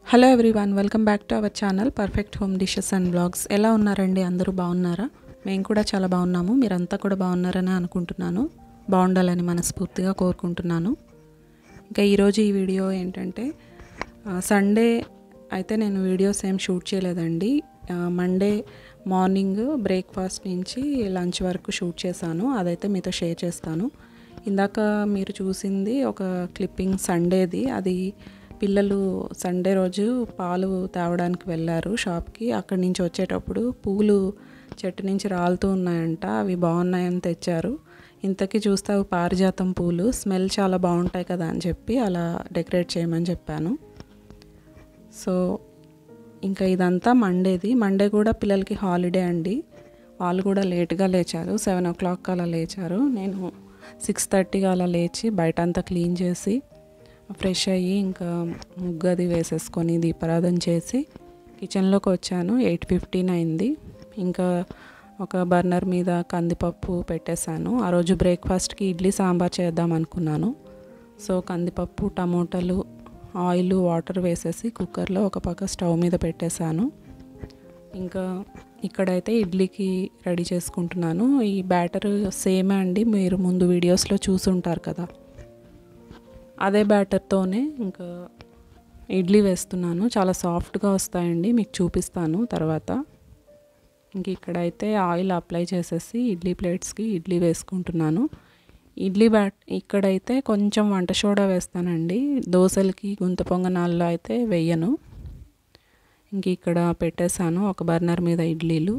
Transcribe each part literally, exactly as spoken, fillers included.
Hello everyone, welcome back to our channel perfect home dishes and blogs. ఎలా ఉన్నారండి? అందరూ బాగున్నారా? మేము కూడా చాలా బాగున్నాము. మీరంతా కూడా బాగున్నారని అనుకుంటున్నాను. బాగుండాలని మనస్ఫూర్తిగా కోరుకుంటున్నాను. ఇంకా ఈరోజు ఈ వీడియో ఏంటంటే, సండే అయితే నేను వీడియోస్ ఏం షూట్ చేయలేదండి. మండే మార్నింగ్ బ్రేక్ఫాస్ట్ నుంచి లంచ్ వరకు షూట్ చేశాను. అదైతే మీతో షేర్ చేస్తాను. ఇందాక మీరు చూసింది ఒక క్లిప్పింగ్ సండేది. అది పిల్లలు సండే రోజు పాలు తేవడానికి వెళ్ళారు షాప్కి. అక్కడి నుంచి వచ్చేటప్పుడు పూలు చెట్టు నుంచి రాలుతూ ఉన్నాయంట. అవి బాగున్నాయని తెచ్చారు. ఇంతకీ చూస్తే అవి పారిజాతం పూలు, స్మెల్ చాలా బాగుంటాయి కదా అని చెప్పి అలా డెకరేట్ చేయమని చెప్పాను. సో ఇంకా ఇదంతా మండేది. మండే కూడా పిల్లలకి హాలిడే అండి. వాళ్ళు కూడా లేట్గా లేచారు. సెవెన్ ఓ క్లాక్ అలా లేచారు. నేను సిక్స్ థర్టీగా అలా లేచి బయట అంతా క్లీన్ చేసి ఫ్రెష్ అయ్యి ఇంకా ముగ్గది వేసేసుకొని దీపారాధన చేసి కిచెన్లోకి వచ్చాను. ఎయిట్ ఫిఫ్టీన్ అయింది. ఇంకా ఒక బర్నర్ మీద కందిపప్పు పెట్టేశాను. ఆ రోజు బ్రేక్ఫాస్ట్కి ఇడ్లీ సాంబార్ చేద్దాం అనుకున్నాను. సో కందిపప్పు, టమోటాలు, ఆయిల్, వాటర్ వేసేసి కుక్కర్లో ఒక పక్క స్టవ్ మీద పెట్టేశాను. ఇంకా ఇక్కడైతే ఇడ్లీకి రెడీ చేసుకుంటున్నాను. ఈ బ్యాటర్ సేమే అండి, మీరు ముందు వీడియోస్లో చూసుంటారు కదా, అదే బ్యాటర్తోనే ఇంకా ఇడ్లీ వేస్తున్నాను. చాలా సాఫ్ట్గా వస్తాయండి, మీకు చూపిస్తాను తర్వాత. ఇంక ఇక్కడైతే ఆయిల్ అప్లై చేసేసి ఇడ్లీ ప్లేట్స్కి ఇడ్లీ వేసుకుంటున్నాను. ఇడ్లీ బ్యాట్ ఇక్కడైతే కొంచెం వంట సోడా వేస్తానండి. దోశలకి, గుంత పొంగనాల్లో అయితే వేయను. ఇంక ఇక్కడ పెట్టేశాను ఒక బర్నర్ మీద ఇడ్లీలు.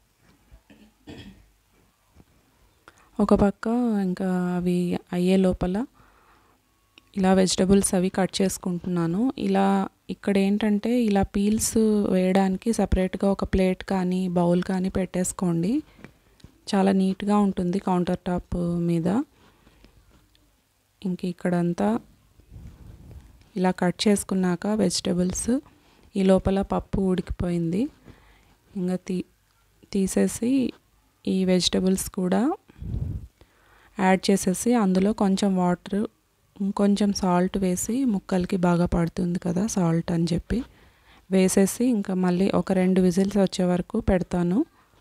ఒక పక్క ఇంకా అవి అయ్యే లోపల ఇలా వెజిటబుల్స్ అవి కట్ చేసుకుంటున్నాను. ఇలా ఇక్కడ ఏంటంటే ఇలా పీల్స్ వేయడానికి సపరేట్గా ఒక ప్లేట్ కానీ బౌల్ కానీ పెట్టేసుకోండి. చాలా నీట్గా ఉంటుంది కౌంటర్ టాప్ మీద. ఇంక ఇక్కడంతా ఇలా కట్ చేసుకున్నాక వెజిటబుల్స్, ఈ లోపల పప్పు ఉడికిపోయింది. ఇంకా తీ తీసేసి ఈ వెజిటబుల్స్ కూడా యాడ్ చేసేసి అందులో కొంచెం వాటర్, కొంచెం సాల్ట్ వేసి ముక్కలకి బాగా పడుతుంది కదా సాల్ట్ అని చెప్పి వేసేసి ఇంకా మళ్ళీ ఒక రెండు విజిల్స్ వచ్చే వరకు పెడతాను.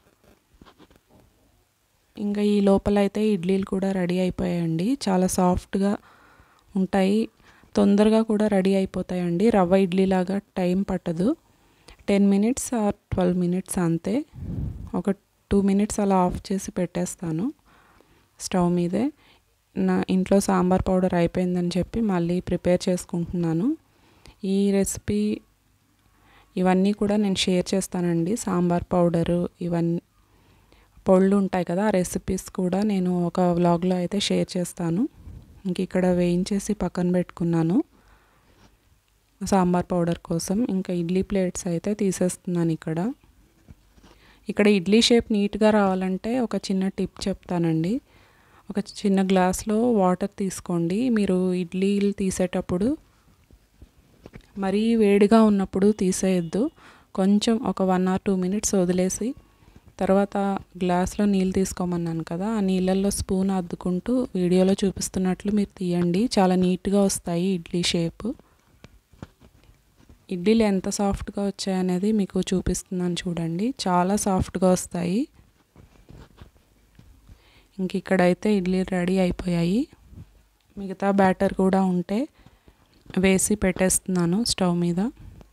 ఇంకా ఈ లోపల అయితే ఇడ్లీలు కూడా రెడీ అయిపోయాయండి. చాలా సాఫ్ట్గా ఉంటాయి, తొందరగా కూడా రెడీ అయిపోతాయండి. రవ్వ ఇడ్లీ లాగా టైం పట్టదు. Ten minutes or twelve minutes అంతే. ఒక టూ మినిట్స్ అలా ఆఫ్ చేసి పెట్టేస్తాను స్టవ్ మీదే. నా ఇంట్లో సాంబార్ పౌడర్ అయిపోయిందని చెప్పి మళ్ళీ ప్రిపేర్ చేసుకుంటున్నాను. ఈ రెసిపీ ఇవన్నీ కూడా నేను షేర్ చేస్తానండి. సాంబార్ పౌడరు, ఇవన్నీ పొళ్ళు ఉంటాయి కదా, ఆ రెసిపీస్ కూడా నేను ఒక వ్లాగ్లో అయితే షేర్ చేస్తాను. ఇంక ఇక్కడ వేయించేసి పక్కన పెట్టుకున్నాను సాంబార్ పౌడర్ కోసం. ఇంకా ఇడ్లీ ప్లేట్స్ అయితే తీసేస్తున్నాను. ఇక్కడ ఇక్కడ ఇడ్లీ షేప్ నీట్గా రావాలంటే ఒక చిన్న టిప్ చెప్తానండి. ఒక చిన్న గ్లాస్లో వాటర్ తీసుకోండి. మీరు ఇడ్లీలు తీసేటప్పుడు మరీ వేడిగా ఉన్నప్పుడు తీసేయద్దు. కొంచెం ఒక వన్ ఆర్ టూ మినిట్స్ వదిలేసి తర్వాత గ్లాస్లో నీళ్ళు తీసుకోమన్నాను కదా, ఆ నీళ్ళల్లో స్పూన్ అద్దుకుంటూ వీడియోలో చూపిస్తున్నట్లు మీరు తీయండి. చాలా నీట్గా వస్తాయి ఇడ్లీ షేప్. ఇడ్లీలు ఎంత సాఫ్ట్గా వచ్చాయనేది మీకు చూపిస్తున్నాను చూడండి. చాలా సాఫ్ట్గా వస్తాయి. ఇంక ఇక్కడైతే ఇడ్లీ రెడీ అయిపోయాయి. మిగతా బ్యాటర్ కూడా ఉంటే వేసి పెట్టేస్తున్నాను స్టవ్ మీద.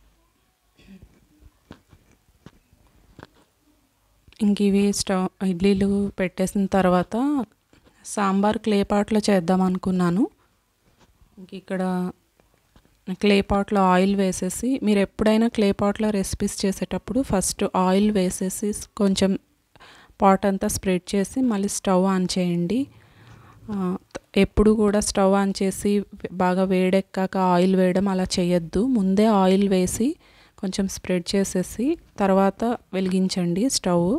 ఇంక ఇవి స్టవ్ ఇడ్లీలు పెట్టేసిన తర్వాత సాంబార్ క్లే పాట్లో చేద్దాం అనుకున్నాను. ఇంక ఇక్కడ క్లే పాట్లో ఆయిల్ వేసేసి, మీరు ఎప్పుడైనా క్లే పాట్లో రెసిపీస్ చేసేటప్పుడు ఫస్ట్ ఆయిల్ వేసేసి కొంచెం పాట్ అంతా స్ప్రెడ్ చేసి మళ్ళీ స్టవ్ ఆన్ చేయండి. ఎప్పుడు కూడా స్టవ్ ఆన్ చేసి బాగా వేడెక్కాక ఆయిల్ వేయడం అలా చేయొద్దు. ముందే ఆయిల్ వేసి కొంచెం స్ప్రెడ్ చేసేసి తర్వాత వెలిగించండి స్టవ్.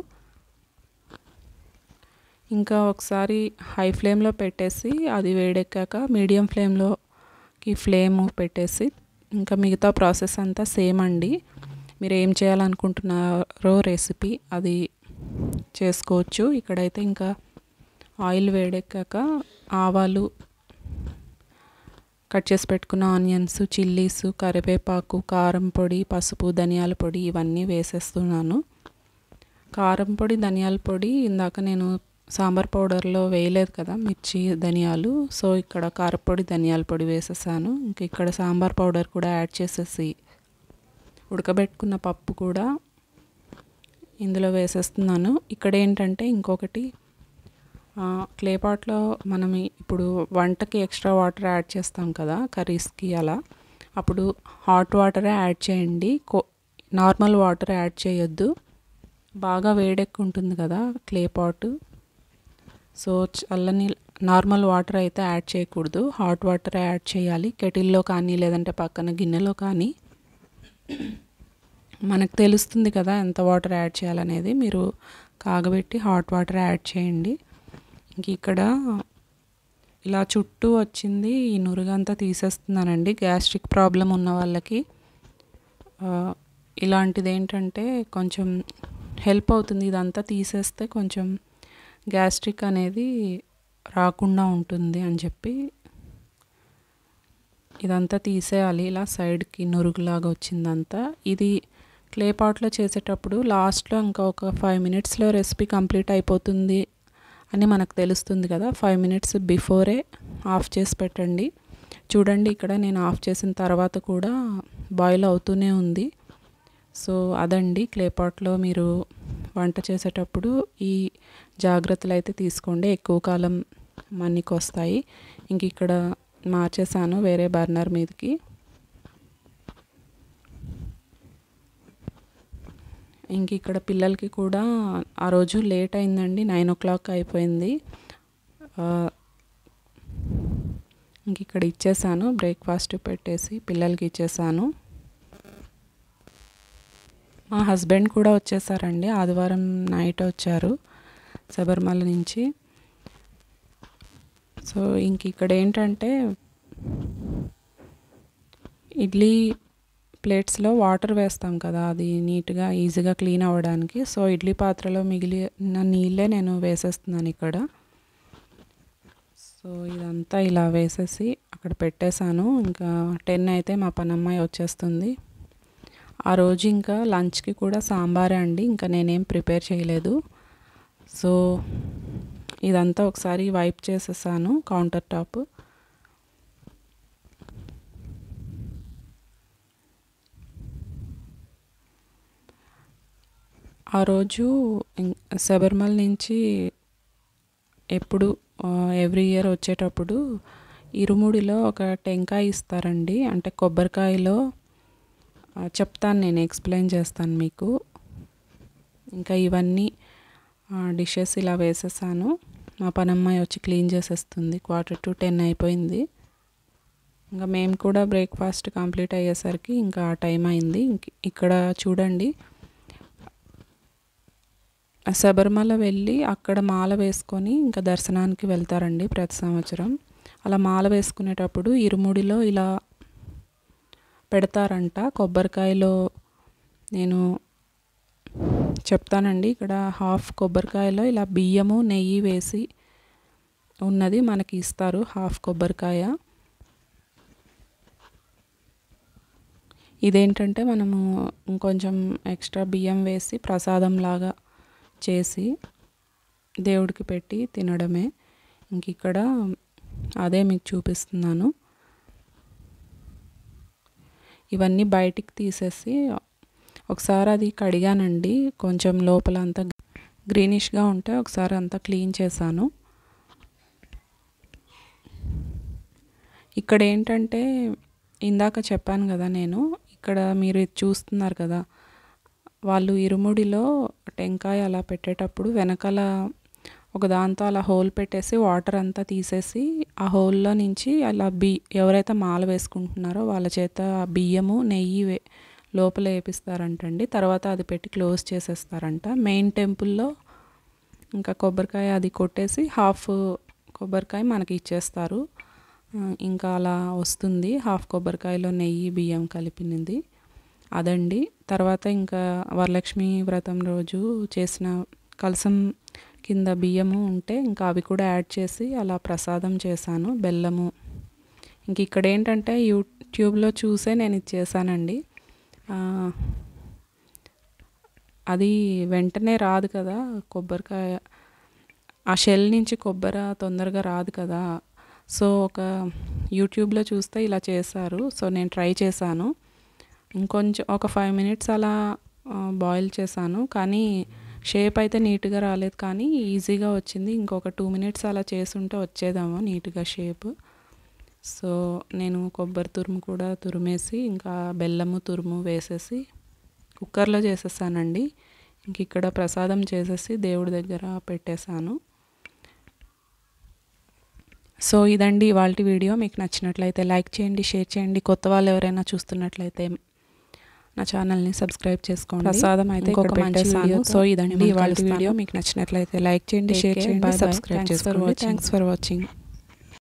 ఇంకా ఒకసారి హై ఫ్లేమ్లో పెట్టేసి అది వేడెక్కాక మీడియం ఫ్లేమ్లోకి ఫ్లేమ్ పెట్టేసి ఇంకా మిగతా ప్రాసెస్ అంతా సేమ్ అండి. మీరు ఏం చేయాలనుకుంటున్నారో రెసిపీ అది చేసుకోవచ్చు. ఇక్కడైతే ఇంకా ఆయిల్ వేడెక్కాక ఆవాలు, కట్ చేసి పెట్టుకున్న ఆనియన్స్, చిల్లీస్, కరివేపాకు, కారం పొడి, పసుపు, ధనియాల పొడి ఇవన్నీ వేసేస్తున్నాను. కారం పొడి, ధనియాల పొడి ఇందాక నేను సాంబార్ పౌడర్లో వేయలేదు కదా మిర్చి, ధనియాలు. సో ఇక్కడ కారపొడి, ధనియాల పొడి వేసేసాను. ఇంక ఇక్కడ సాంబార్ పౌడర్ కూడా యాడ్ చేసేసి ఉడకబెట్టుకున్న పప్పు కూడా ఇందులో వేసేస్తున్నాను. ఇక్కడ ఏంటంటే ఇంకొకటి, క్లే పాట్లో మనం ఇప్పుడు వంటకి ఎక్స్ట్రా వాటర్ యాడ్ చేస్తాం కదా కర్రీస్కి, అలా అప్పుడు హాట్ వాటరే యాడ్ చేయండి. కో నార్మల్ వాటర్ యాడ్ చేయొద్దు. బాగా వేడెక్కి ఉంటుంది కదా క్లే పాట్. సో చల్లని నార్మల్ వాటర్ అయితే యాడ్ చేయకూడదు, హాట్ వాటర్ యాడ్ చేయాలి. కెటిల్లో కానీ లేదంటే పక్కన గిన్నెలో కానీ. మనకు తెలుస్తుంది కదా ఎంత వాటర్ యాడ్ చేయాలనేది. మీరు కాగబెట్టి హాట్ వాటర్ యాడ్ చేయండి. ఇంక ఇక్కడ ఇలా చుట్టూ వచ్చింది, ఈ నురుగంతా తీసేస్తున్నానండి. గ్యాస్ట్రిక్ ప్రాబ్లం ఉన్న వాళ్ళకి ఇలాంటిది ఏంటంటే కొంచెం హెల్ప్ అవుతుంది. ఇదంతా తీసేస్తే కొంచెం గ్యాస్ట్రిక్ అనేది రాకుండా ఉంటుంది అని చెప్పి ఇదంతా తీసేయాలి. ఇలా సైడ్కి నురుగులాగా వచ్చిందంతా. ఇది క్లే పాట్లో చేసేటప్పుడు లాస్ట్లో ఇంకా ఒక ఫైవ్ మినిట్స్లో రెసిపీ కంప్లీట్ అయిపోతుంది అని మనకు తెలుస్తుంది కదా. ఫైవ్ మినిట్స్ బిఫోరే ఆఫ్ చేసి పెట్టండి. చూడండి ఇక్కడ నేను ఆఫ్ చేసిన తర్వాత కూడా బాయిల్ అవుతూనే ఉంది. సో అదండి, క్లే పాట్లో మీరు వంట చేసేటప్పుడు ఈ జాగ్రత్తలు అయితే తీసుకోండి, ఎక్కువ కాలం మన్నికి వస్తాయి. ఇంక ఇక్కడ మార్చేసాను వేరే బర్నర్ మీదకి. ఇంక ఇక్కడ పిల్లలకి కూడా ఆ రోజు లేట్ అయిందండి, నైన్ ఓ క్లాక్ అయిపోయింది. ఇంక ఇక్కడ ఇచ్చేసాను, బ్రేక్ఫాస్ట్ పెట్టేసి పిల్లలకి ఇచ్చేసాను. మా హస్బెండ్ కూడా వచ్చేసారండి, ఆదివారం నైట్ వచ్చారు శబరిమల నుంచి. సో ఇంక ఇక్కడ ఏంటంటే ఇడ్లీ ప్లేట్స్లో వాటర్ వేస్తాం కదా, అది నీట్గా ఈజీగా క్లీన్ అవ్వడానికి. సో ఇడ్లీ పాత్రలో మిగిలిన నీళ్ళే నేను వేసేస్తున్నాను ఇక్కడ. సో ఇదంతా ఇలా వేసేసి అక్కడ పెట్టేశాను. ఇంకా టెన్ అయితే మా పనమ్మాయి వచ్చేస్తుంది. ఆ రోజు ఇంకా లంచ్కి కూడా సాంబారే అండి, ఇంకా నేనేం ప్రిపేర్ చేయలేదు. సో ఇదంతా ఒకసారి వైప్ చేసేసాను కౌంటర్ టాప్. ఆ రోజు శబరిమల నుంచి ఎప్పుడు ఎవ్రీ ఇయర్ వచ్చేటప్పుడు ఇరుముడిలో ఒక టెంకాయ ఇస్తారండి, అంటే కొబ్బరికాయలో. చెప్తాను, నేను ఎక్స్ప్లెయిన్ చేస్తాను మీకు. ఇంకా ఇవన్నీ డిషెస్ ఇలా వేసేసాను. మా పనమ్మాయి వచ్చి క్లీన్ చేసేస్తుంది. క్వార్టర్ టు టెన్ అయిపోయింది. ఇంకా మేము కూడా బ్రేక్ఫాస్ట్ కంప్లీట్ అయ్యేసరికి ఇంకా టైం అయింది. ఇక్కడ చూడండి, శబరిమల వెళ్ళి అక్కడ మాల వేసుకొని ఇంకా దర్శనానికి వెళ్తారండి ప్రతి సంవత్సరం. అలా మాల వేసుకునేటప్పుడు ఇరుముడిలో ఇలా పెడతారంట. కొబ్బరికాయలో నేను చెప్తానండి. ఇక్కడ హాఫ్ కొబ్బరికాయలో ఇలా బియ్యము, నెయ్యి వేసి ఉన్నది మనకి ఇస్తారు, హాఫ్ కొబ్బరికాయ. ఇదేంటంటే మనము ఇంకొంచెం ఎక్స్ట్రా బియ్యం వేసి ప్రసాదం లాగా చేసి దేవుడికి పెట్టి తినడమే. ఇంక ఇక్కడ అదే మీకు చూపిస్తున్నాను. ఇవన్నీ బయటికి తీసేసి ఒకసారి అది కడిగానండి, కొంచెం లోపల అంతా గ్రీనిష్గా ఉంటే ఒకసారి అంతా క్లీన్ చేశాను. ఇక్కడ ఏంటంటే ఇందాక చెప్పాను కదా నేను, ఇక్కడ మీరు చూస్తున్నారు కదా, వాళ్ళు ఇరుముడిలో టెంకాయ అలా పెట్టేటప్పుడు వెనకాల ఒక దాంతో అలా హోల్ పెట్టేసి వాటర్ అంతా తీసేసి ఆ హోల్లో నుంచి అలా బి ఎవరైతే మాల వేసుకుంటున్నారో వాళ్ళ చేత బియ్యము, నెయ్యి వే లోపల వేపిస్తారంటండి. తర్వాత అది పెట్టి క్లోజ్ చేసేస్తారంట. మెయిన్ టెంపుల్లో ఇంకా కొబ్బరికాయ అది కొట్టేసి హాఫ్ కొబ్బరికాయ మనకి ఇచ్చేస్తారు. ఇంకా అలా వస్తుంది హాఫ్ కొబ్బరికాయలో నెయ్యి, బియ్యం కలిపినది అదండి. తర్వాత ఇంకా వరలక్ష్మి వ్రతం రోజు చేసిన కలసం కింద బియ్యము ఉంటే ఇంకా అవి కూడా యాడ్ చేసి అలా ప్రసాదం చేశాను. బెల్లము ఇంక ఇక్కడ ఏంటంటే యూట్యూబ్లో చూసే నేను ఇది చేశానండి. అది వెంటనే రాదు కదా కొబ్బరికాయ, ఆ షెల్ నుంచి కొబ్బరి తొందరగా రాదు కదా. సో ఒక యూట్యూబ్లో చూస్తే ఇలా చేశారు. సో నేను ట్రై చేశాను. ఇంకొంచెం ఒక ఫైవ్ మినిట్స్ అలా బాయిల్ చేశాను, కానీ షేప్ అయితే నీట్గా రాలేదు, కానీ ఈజీగా వచ్చింది. ఇంకొక టూ మినిట్స్ అలా చేసుంటే వచ్చేదేమో నీట్గా షేప్. సో నేను కొబ్బరి తురుము కూడా తురిమేసి ఇంకా బెల్లము తురుము వేసేసి కుక్కర్లో చేసేసానండి. ఇంక ఇక్కడ ప్రసాదం చేసేసి దేవుడి దగ్గర పెట్టేశాను. సో ఇదండి ఇవాళ వీడియో. మీకు నచ్చినట్లయితే లైక్ చేయండి, షేర్ చేయండి. కొత్త వాళ్ళు ఎవరైనా చూస్తున్నట్లయితే నా ఛానల్ని సబ్స్క్రైబ్ చేసుకోండి. ప్రసాదం అయితే ఇంకొక మంచి వీడియో. సో ఇదండి ఇవాళ వీడియో. మీకు నచ్చినట్లయితే లైక్ చేయండి, షేర్ చేయండి, సబ్స్క్రైబ్ చేసుకోండి. Thanks for watching.